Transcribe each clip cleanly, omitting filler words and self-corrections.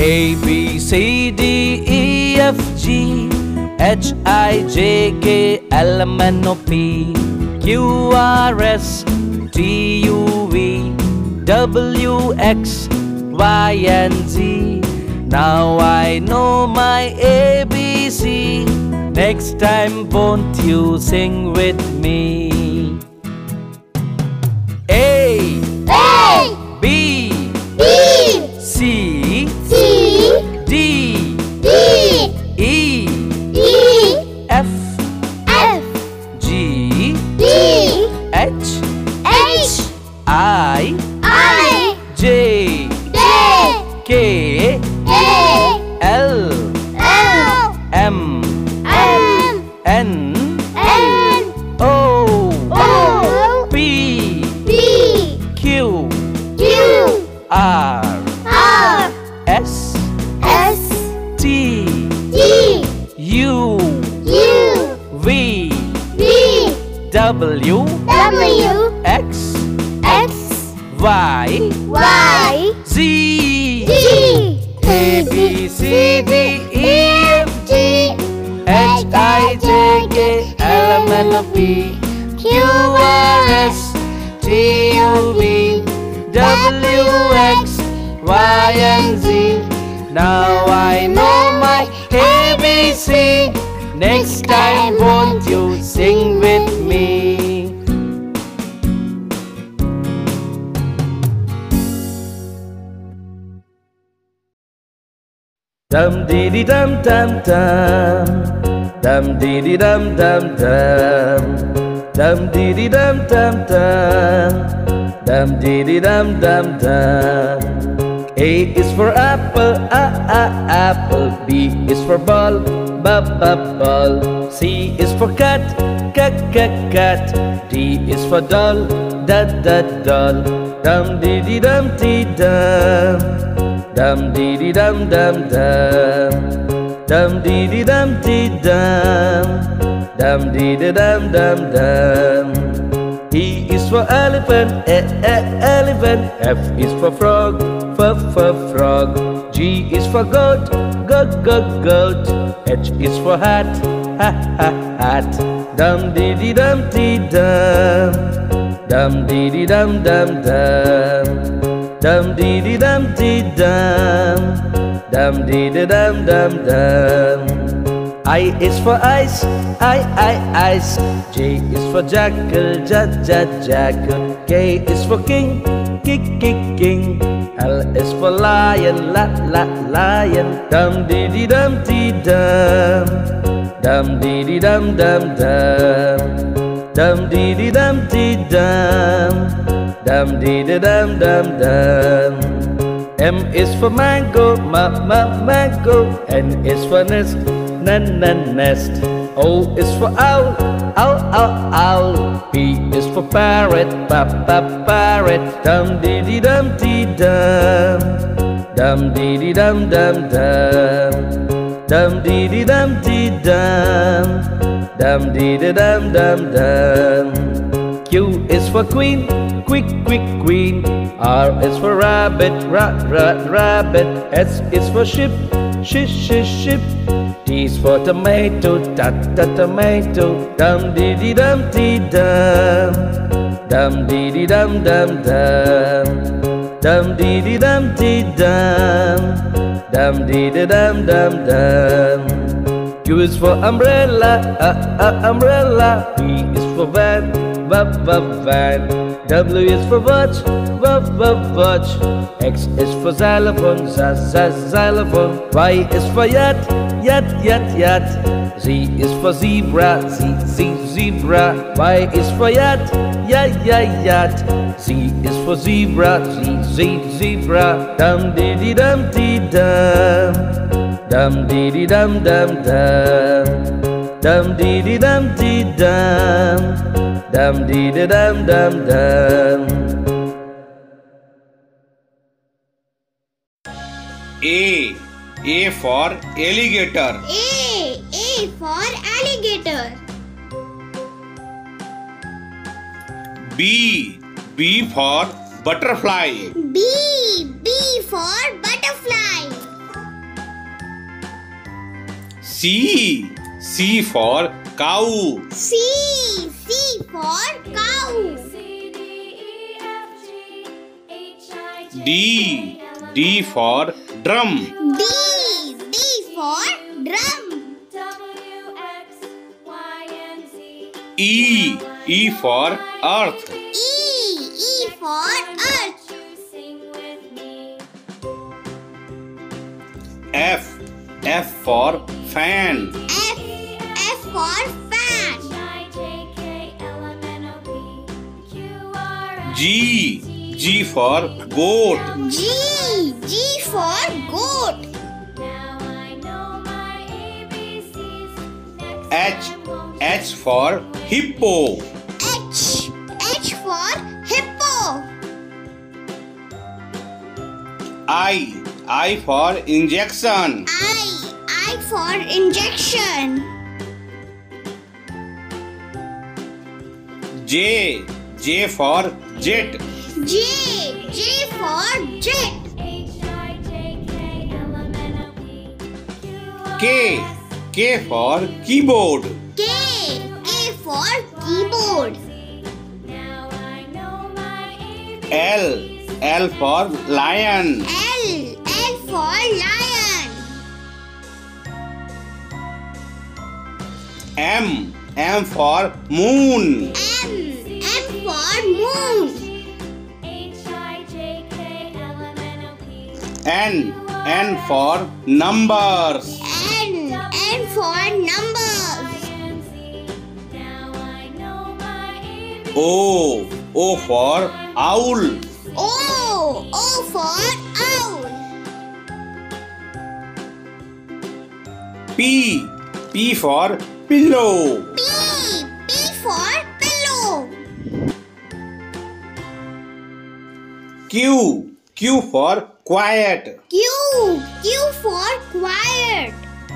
A B C D E F G H I J K L M N O P Q R S T U V W X Y and Z. Now I know my ABC. Next time won't you sing with me? A B C D E F G H I J K L M N O P Q R S T U V W X Y Z. A B C D E F G H I J K L M N O P Q R S T U V W X Y and Z. Now I know my ABC. Next time won't you sing with me? Dum dee dee dum dum dum, dum dee dee dum dum dum, dum dee dee dum dum dum, dum dee dee dum dum dum. A is for apple, apple. B is for ball, ball. C is for cat, cat. D is for doll, doll. Dum dee dee dum dee dum. Dum dee dee dum dum dum, dum dee dee dum dee dum, dum dee dee dum dum dum. E is for elephant, elephant. F is for frog, frog. G is for goat, goat. H is for hat, hat. Dum dee dee dum dee dum, dum dee dee dum dum dum. Dum dee dee dum dee dum, dum dee dee dum dum dum. I is for ice, ice. J is for jackal, jackal. K is for king, king. L is for lion, lion. Dum dee dee dum dee dum, dum dee dee dum dum dum, dum dee dee dum dee dum. Dum dee da dum dum dum. M is for mango, mango. N is for nest, nest. O is for owl, owl. P is for parrot, parrot. Dum dee dee dum dee dum, dum dee dee dum dum dum, dum dee dee dum dee dum, dum dee dee dum dum dum. Q is for queen, queen. R is for rabbit, rabbit. S is for ship, ship. T is for tomato, tomato. Dum dee dee dum dee dum, dum dee dee dum dum dum, dum dee dee dum dee dum, dum dee dee dum dum dum. Q is for umbrella, umbrella. V is for van, van. W is for watch, watch. X is for xylophone, xylophone. Y is for yacht. Z is for zebra, zebra. Y is for yacht, yacht. Z is for zebra, zebra. Dum dee dee dum dee dum, dum dee dee dum dum dum, dum dee dee dum dee dum, dum dee dee dum dum dum. A for alligator. A for alligator. B for butterfly. B for butterfly. C for cow. C for cow. D for drum. D for drum. E for earth. E for earth. F for fan. F for fan. G for goat. G for goat. H for hippo. H for hippo. I for injection. I for injection. J for jet. J for jet. K for keyboard. K for keyboard. L for lion. L for lion. M for moon. M for moon. N for numbers. N for numbers. O for owl. O for owl. P for pillow. P for pillow. Q for quiet. Q for quiet.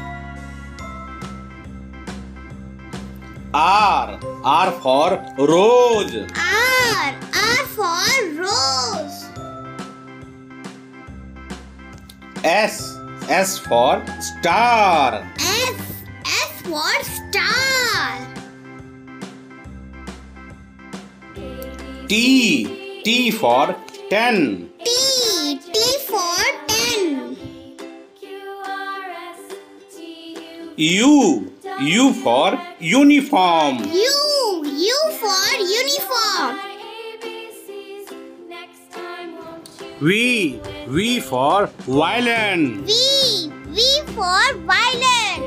R for rose. R for rose. S for star. S for star. T for 10. T for 10. U for uniform. U for uniform. V for violin. V for violin.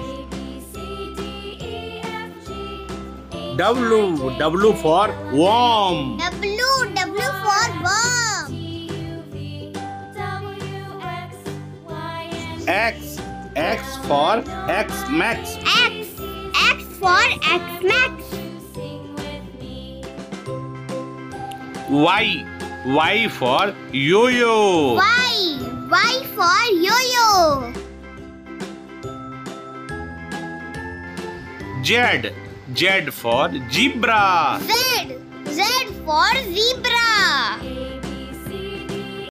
W for worm. W for worm. X for X-Max. X for X-Max. Y for yo-yo. Y for yo-yo. Z for zebra. Z for zebra.